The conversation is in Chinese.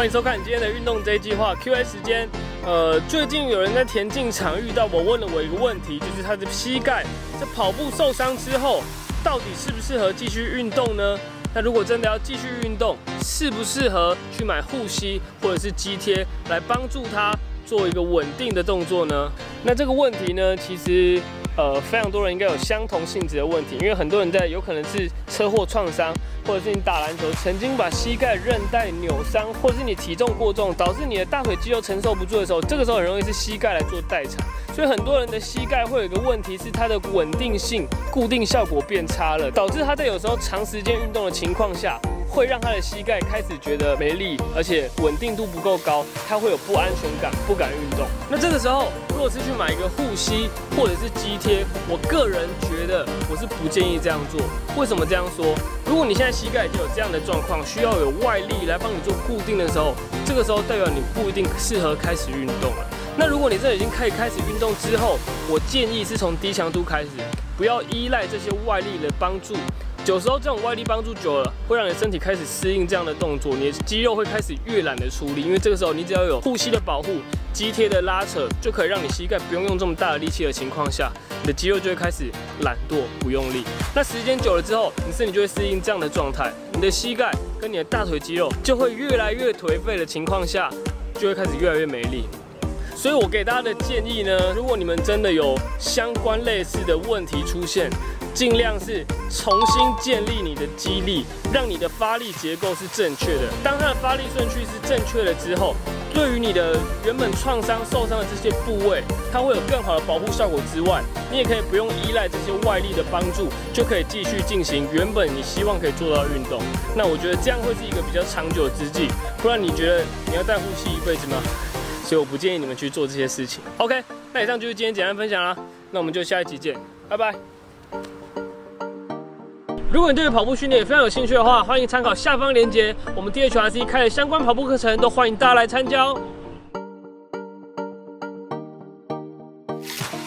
欢迎收看今天的运动这一计划 Q&A 时间。最近有人在田径场遇到我，问了我一个问题，就是他的膝盖在跑步受伤之后，到底适不适合继续运动呢？那如果真的要继续运动，适不适合去买护膝或者是肌贴来帮助他做一个稳定的动作呢？那这个问题呢，其实非常多人应该有相同性质的问题，因为很多人有可能是车祸创伤，或者是你打篮球曾经把膝盖韧带扭伤，或者是你体重过重导致你的大腿肌肉承受不住的时候，这个时候很容易是膝盖来做代偿。所以很多人的膝盖会有一个问题是它的稳定性、固定效果变差了，导致他在有时候长时间运动的情况下，会让他的膝盖开始觉得没力，而且稳定度不够高，他会有不安全感，不敢运动。那这个时候，如果是去买一个护膝或者是肌贴，我个人觉得我是不建议这样做。为什么这样说？如果你现在膝盖已经有这样的状况，需要有外力来帮你做固定的时候，这个时候代表你不一定适合开始运动了。那如果你这已经可以开始运动之后，我建议是从低强度开始，不要依赖这些外力的帮助。有时候这种外力帮助久了，会让你的身体开始适应这样的动作，你的肌肉会开始越懒得出力，因为这个时候你只要有护膝的保护、肌贴的拉扯，就可以让你膝盖不用用这么大的力气的情况下，你的肌肉就会开始懒惰不用力。那时间久了之后，你身体就会适应这样的状态，你的膝盖跟你的大腿肌肉就会越来越颓废的情况下，就会开始越来越没力。所以我给大家的建议呢，如果你们真的有相关类似的问题出现，尽量是重新建立你的肌力，让你的发力结构是正确的。当它的发力顺序是正确的之后，对于你的原本创伤受伤的这些部位，它会有更好的保护效果之外，你也可以不用依赖这些外力的帮助，就可以继续进行原本你希望可以做到的运动。那我觉得这样会是一个比较长久的之计，不然你觉得你要戴护膝一辈子吗？所以我不建议你们去做这些事情。OK， 那以上就是今天简单分享啦，那我们就下一集见，拜拜。如果你对跑步训练也非常有兴趣的话，欢迎参考下方链接，我们 DHRC 开的相关跑步课程都欢迎大家来参加哦。